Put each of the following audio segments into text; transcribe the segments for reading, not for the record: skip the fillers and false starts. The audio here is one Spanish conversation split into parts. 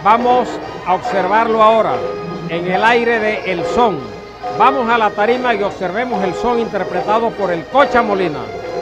Vamos a observarlo ahora en el aire de El Son. Vamos a la tarima y observemos el son interpretado por el Cocha Molina.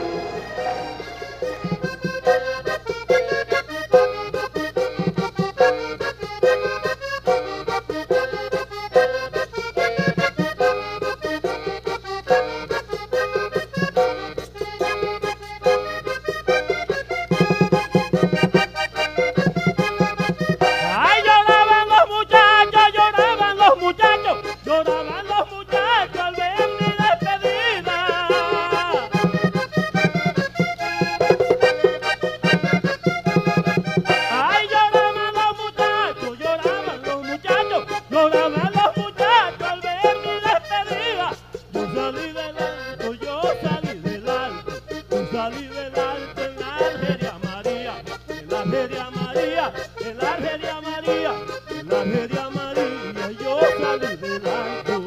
Salí del alto en la Argelia María, en la Argelia María, en la Argelia María, en la Argelia María, yo salí del alto.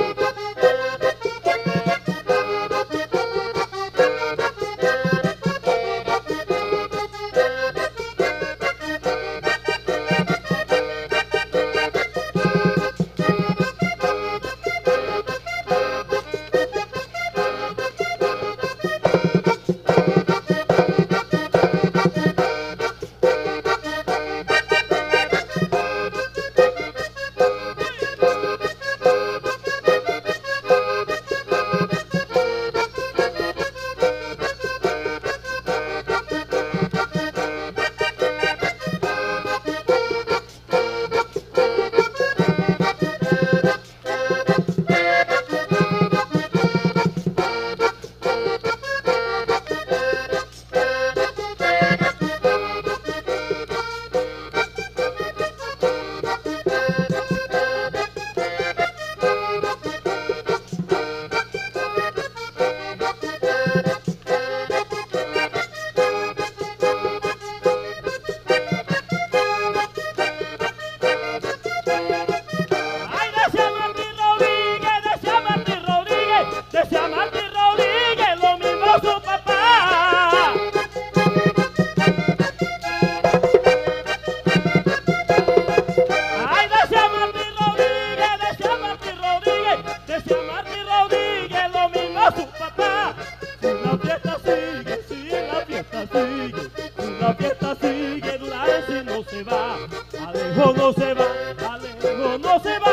La fiesta sigue, Duraense no se va, Alejo no se va, Alejo no se va.